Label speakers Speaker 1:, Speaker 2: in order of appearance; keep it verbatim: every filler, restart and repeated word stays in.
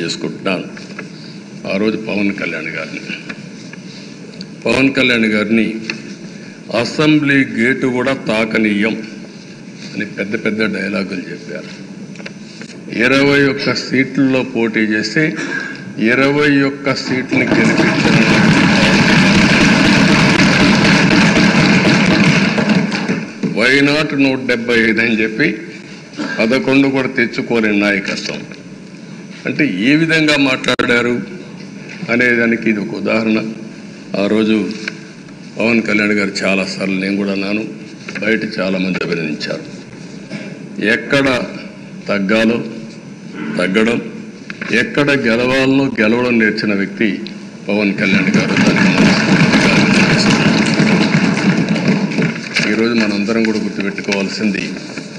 Speaker 1: తెలియజేసుకుంటున్నాను. ఆ రోజు పవన్ కళ్యాణ్ గారిని పవన్ కళ్యాణ్ గారిని అసెంబ్లీ గేటు కూడా తాకనీయం అని పెద్ద పెద్ద డైలాగులు చెప్పారు. ఇరవై ఒక్క సీట్లలో పోటీ చేస్తే ఇరవై ఒక్క సీట్ని గెలిపించిన వైనాట్ నూట డెబ్బై ఐదు అని చెప్పి పదకొండు కూడా తెచ్చుకోలేని నాయకత్వం. అంటే ఏ విధంగా మాట్లాడారు అనేదానికి ఇది ఒక ఉదాహరణ. ఆ రోజు పవన్ కళ్యాణ్ గారు చాలాసార్లు నేను కూడా అన్నాను, బయట చాలామంది అభినందించారు. ఎక్కడ తగ్గాలో తగ్గడం, ఎక్కడ గెలవాలో గెలవడం నేర్చిన వ్యక్తి పవన్ కళ్యాణ్ గారు. ఈరోజు మనందరం కూడా గుర్తుపెట్టుకోవాల్సింది,